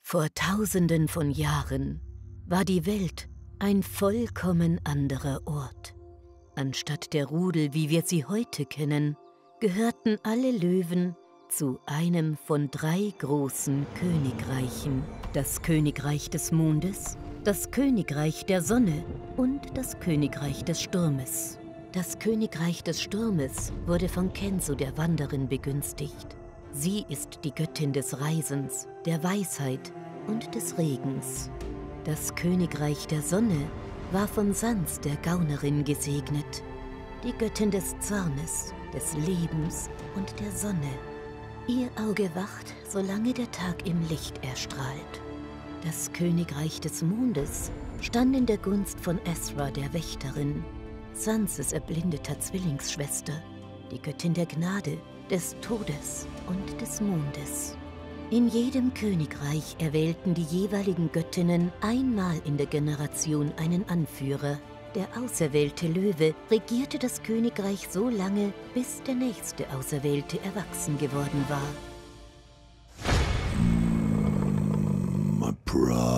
Vor Tausenden von Jahren war die Welt ein vollkommen anderer Ort. Anstatt der Rudel, wie wir sie heute kennen, gehörten alle Löwen zu einem von 3 großen Königreichen. Das Königreich des Mondes, das Königreich der Sonne und das Königreich des Sturmes. Das Königreich des Sturmes wurde von Kenzo, der Wanderin, begünstigt. Sie ist die Göttin des Reisens, der Weisheit und des Regens. Das Königreich der Sonne war von Sans, der Gaunerin, gesegnet, die Göttin des Zornes, des Lebens und der Sonne. Ihr Auge wacht, solange der Tag im Licht erstrahlt. Das Königreich des Mondes stand in der Gunst von Ezra, der Wächterin, Sanses erblindeter Zwillingsschwester, die Göttin der Gnade, des Todes und des Mondes. In jedem Königreich erwählten die jeweiligen Göttinnen einmal in der Generation einen Anführer. Der auserwählte Löwe regierte das Königreich so lange, bis der nächste Auserwählte erwachsen geworden war. My pride.